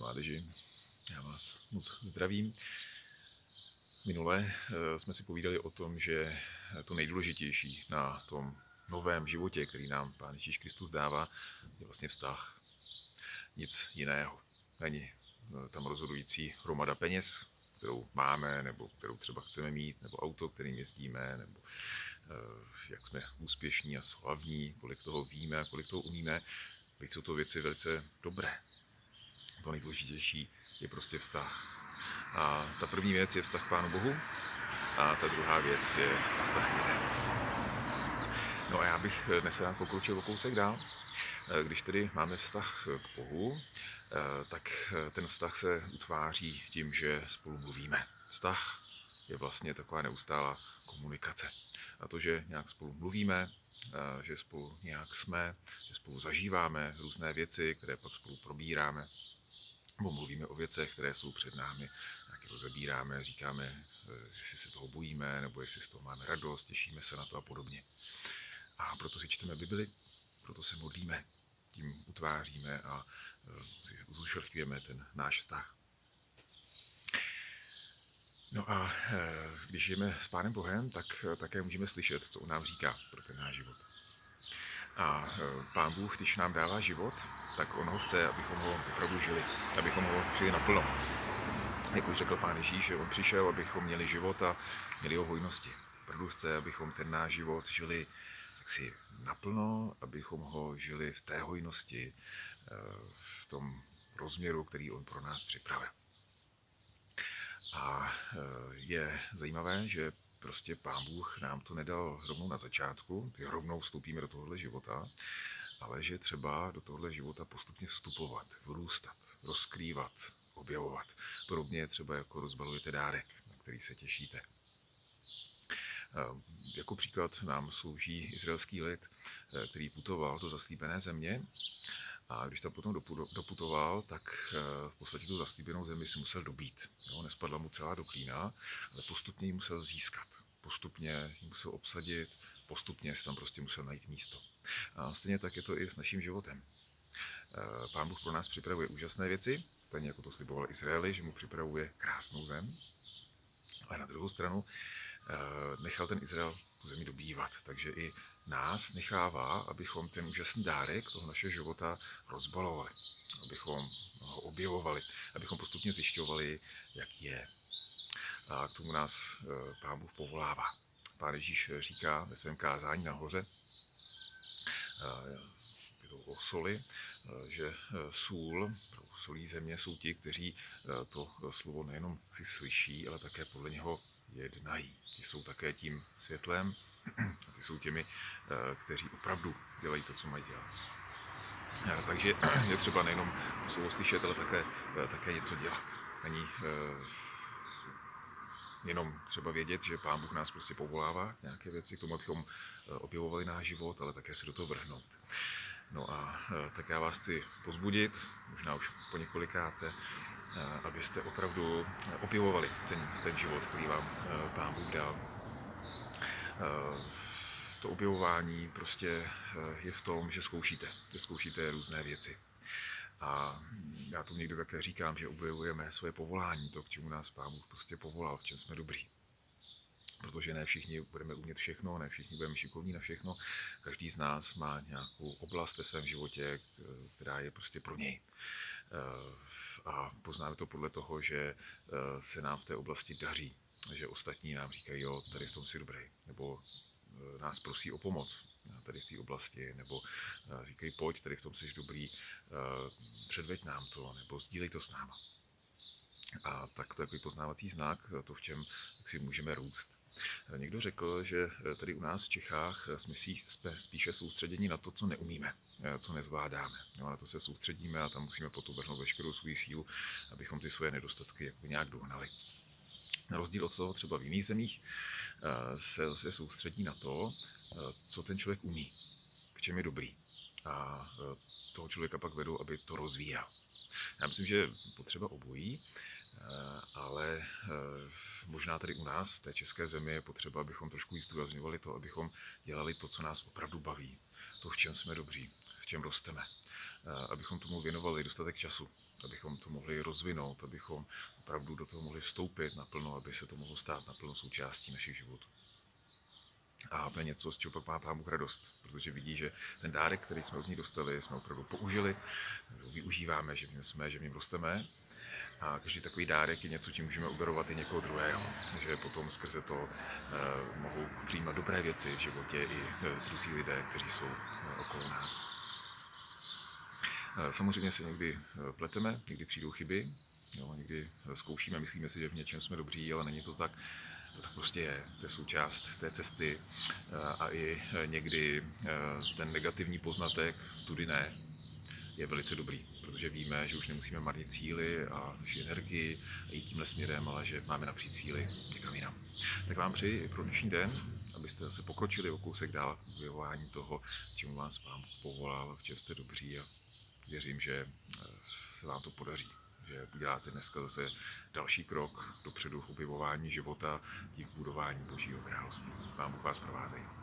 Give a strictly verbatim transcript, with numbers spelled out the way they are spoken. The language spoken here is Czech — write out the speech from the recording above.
mládeži, já vás moc zdravím. Minule jsme si povídali o tom, že to nejdůležitější na tom novém životě, který nám Pán Ježíš Kristus dává, je vlastně vztah. Nic jiného. Není tam rozhodující hromada peněz, kterou máme, nebo kterou třeba chceme mít, nebo auto, kterým jezdíme, nebo jak jsme úspěšní a slavní, kolik toho víme a kolik toho umíme. Byť jsou to věci velice dobré. To nejdůležitější je prostě vztah. A ta první věc je vztah k Pánu Bohu a ta druhá věc je vztah k lidem. No a já bych dnes rád pokročil o kousek dál. Když tedy máme vztah k Bohu, tak ten vztah se utváří tím, že spolu mluvíme. Vztah je vlastně taková neustálá komunikace. A to, že nějak spolu mluvíme, že spolu nějak jsme, že spolu zažíváme různé věci, které pak spolu probíráme, nebo mluvíme o věcech, které jsou před námi, nějak rozebíráme, říkáme, jestli se toho bojíme, nebo jestli z toho máme radost, těšíme se na to a podobně. A proto si čteme Bibli, proto se modlíme, tím utváříme a zušlechťujeme ten náš vztah. No a když žijeme s Pánem Bohem, tak také můžeme slyšet, co on nám říká pro ten náš život. A Pán Bůh, když nám dává život, tak on ho chce, abychom ho opravdu žili, abychom ho žili naplno. Jak už řekl Pán Ježíš, že on přišel, abychom měli život a měli ho v hojnosti. Opravdu chce, abychom ten náš život žili jaksi naplno, abychom ho žili v té hojnosti, v tom rozměru, který on pro nás připravil. A je zajímavé, že prostě Pán Bůh nám to nedal rovnou na začátku, že rovnou vstoupíme do tohohle života, ale že třeba do tohohle života postupně vstupovat, vyrůstat, rozkrývat, objevovat. Podobně třeba jako rozbalujete dárek, na který se těšíte. Jako příklad nám slouží izraelský lid, který putoval do zaslíbené země. A když tam potom doputoval, tak v podstatě tu zaslíbenou zemi si musel dobít. Jo, nespadla mu celá do klína, ale postupně ji musel získat. Postupně ji musel obsadit, postupně si tam prostě musel najít místo. A stejně tak je to i s naším životem. Pán Bůh pro nás připravuje úžasné věci, stejně jako to sliboval Izraeli, že mu připravuje krásnou zem. Ale na druhou stranu nechal ten Izrael tu zemi dobývat, takže i nás nechává, abychom ten úžasný dárek toho našeho života rozbalovali, abychom ho objevovali, abychom postupně zjišťovali, jak je. A k tomu nás Pán Bůh povolává. Pán Ježíš říká ve svém kázání nahoře, je to o soli, že sůl, solí země jsou ti, kteří to slovo nejenom si slyší, ale také podle něho jednají. Ti jsou také tím světlem a ty jsou těmi, kteří opravdu dělají to, co mají dělat. Takže je třeba nejenom to slovo slyšet, ale také, také něco dělat. Není jenom třeba vědět, že Pán Bůh nás prostě povolává nějaké věci k tomu, abychom objevovali náš život, ale také se do toho vrhnout. No a tak já vás chci pozbudit, možná už po několikáté, abyste opravdu objevovali ten, ten život, který vám Pán Bůh dal. To objevování prostě je v tom, že zkoušíte, že zkoušíte různé věci. A já to někdy také říkám, že objevujeme svoje povolání, to, k čemu nás Pán Bůh prostě povolal, v čem jsme dobří. Protože ne všichni budeme umět všechno, ne všichni budeme šikovní na všechno. Každý z nás má nějakou oblast ve svém životě, která je prostě pro něj. A poznáme to podle toho, že se nám v té oblasti daří. Že ostatní nám říkají, jo, tady v tom jsi dobrý. Nebo nás prosí o pomoc tady v té oblasti. Nebo říkají, pojď, tady v tom jsi dobrý, předveď nám to, nebo sdílej to s náma. A tak to je takový poznávací znak, to, v čem si můžeme růst. Někdo řekl, že tady u nás v Čechách jsme spíše soustředěni na to, co neumíme, co nezvládáme. No, na to se soustředíme a tam musíme potom vrhnout veškerou svou sílu, abychom ty svoje nedostatky jako nějak dohnali. Na rozdíl od toho třeba v jiných zemích se, se soustředí na to, co ten člověk umí, v čem je dobrý. A toho člověka pak vedou, aby to rozvíjel. Já myslím, že potřeba obojí, ale možná tady u nás v té české zemi je potřeba, abychom trošku víc zdůrazňovali to, abychom dělali to, co nás opravdu baví, to, v čem jsme dobří, v čem rosteme. abychom tomu věnovali dostatek času, abychom to mohli rozvinout, abychom opravdu do toho mohli vstoupit naplno, aby se to mohlo stát naplno součástí našich životů. A to je něco, z čeho pak má Pán Bůh radost, protože vidí, že ten dárek, který jsme od ní dostali, jsme opravdu použili, využíváme, že v něm jsme, že v něm rosteme. A každý takový dárek je něco, čím můžeme obdarovat i někoho druhého. Takže potom skrze to eh, mohou přijímat dobré věci v životě i eh, druzí lidé, kteří jsou eh, okolo nás. Eh, samozřejmě se někdy eh, pleteme, někdy přijdou chyby, jo, někdy zkoušíme, myslíme si, že v něčem jsme dobří, ale není to tak. To tak prostě je, to je součást té cesty a i někdy ten negativní poznatek, tudy ne, je velice dobrý, protože víme, že už nemusíme marnit síly a naši energii a jít tímhle směrem, ale že máme napřít síly někam jinam. Tak vám přeji i pro dnešní den, abyste se pokročili o kousek dál v objevování toho, čemu vás Pán povolal, v čem jste dobří a věřím, že se vám to podaří. Že uděláte dneska zase další krok dopředu v objevování života, tím v budování Božího království. Pán Bůh vás provázej.